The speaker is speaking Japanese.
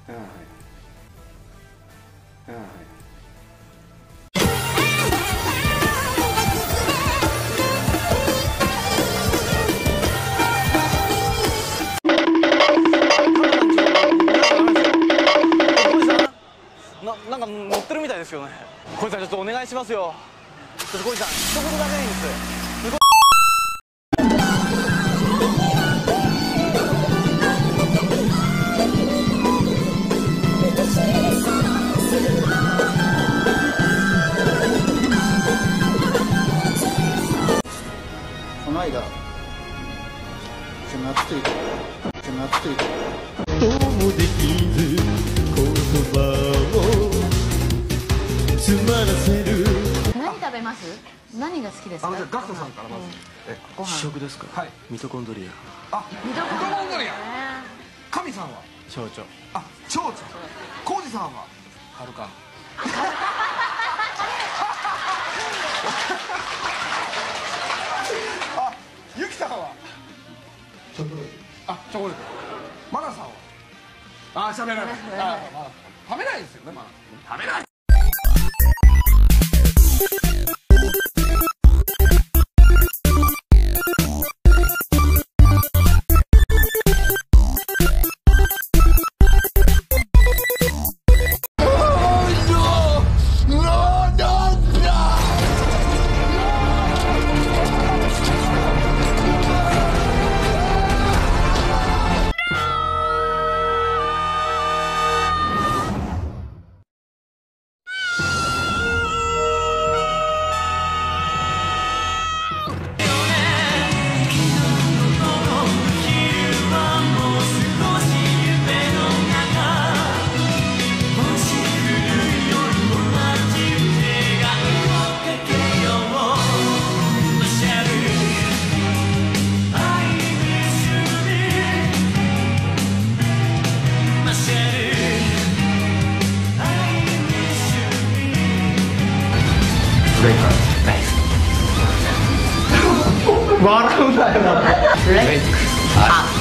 ああ、はい。ああ、はい。 なんか乗ってるみたいですよね。小路さん、ちょっとお願いしますよ。ちょっと小路さん、一言だけでいいんです。 この間暑いどうもできず言葉を詰まらせる。 何食べます？何が好きですか？ じゃあガクトさんからまずご飯。 試食ですか。 はい。 ミトコンドリあ、ミトコンドリア。神さんはア。蝶々。 あ、蝶々。浩二さんははるか。あ、ゆきさんはチョコレート。あ、チョコレート。マナさんはあ、喋らない。あ、まだ食べないんですよね、まだ食べない。 笑うなよ。 レイク。あ。